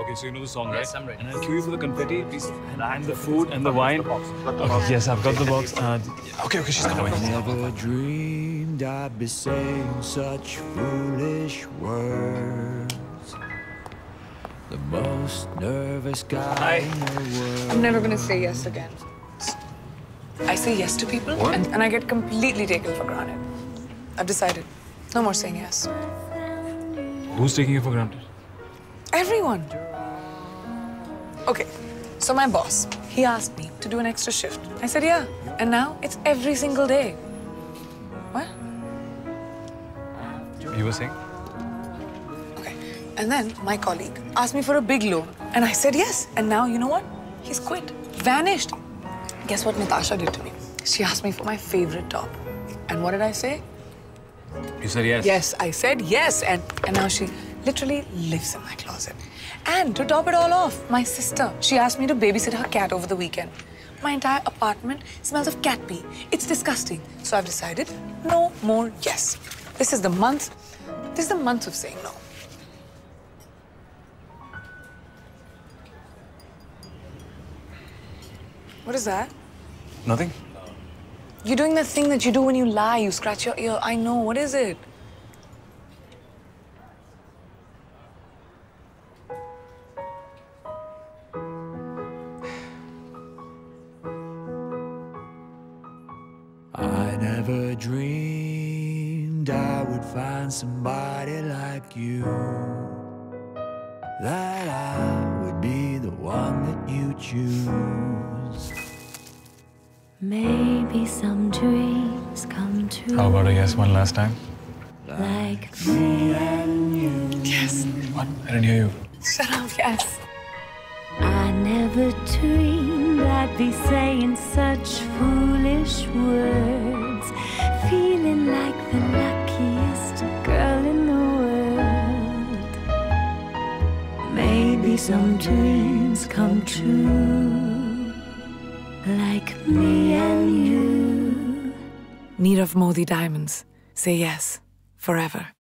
Okay, so you know the song, Yes, right? I'm ready. And I'll queue you for the confetti, please. And the food and the wine. Oh, yes, I've got the box. Okay, she's coming. I never dreamed I'd be saying such foolish words. The most nervous guy in the world. I'm never gonna say yes again. I say yes to people and I get completely taken for granted. I've decided. No more saying yes. Who's taking you for granted? Everyone. Okay, so my boss, he asked me to do an extra shift. I said, yeah. And now it's every single day. What? You were saying? Okay. And then my colleague asked me for a big loan. And I said yes. And now, you know what? He's quit. Vanished. Guess what Natasha did to me? She asked me for my favorite top. And what did I say? You said yes. Yes, I said yes. And now she literally lives in my closet. And to top it all off, my sister, she asked me to babysit her cat over the weekend. My entire apartment smells of cat pee. It's disgusting. So I've decided, no more yes. This is the month of saying no. What is that? Nothing? You're doing the thing that you do when you lie. You scratch your ear. I know. What is it? I never dreamed I would find somebody like you, that I would be the one that you choose. Maybe some dreams come true. How about a yes one last time? Like me and you. Yes. What? I didn't hear you. Shut up. Yes. I never dreamed I'd be saying such foolish words, feeling like the luckiest girl in the world. Maybe some dreams come true, like me and you. Nirav Modi Diamonds. Say yes. Forever.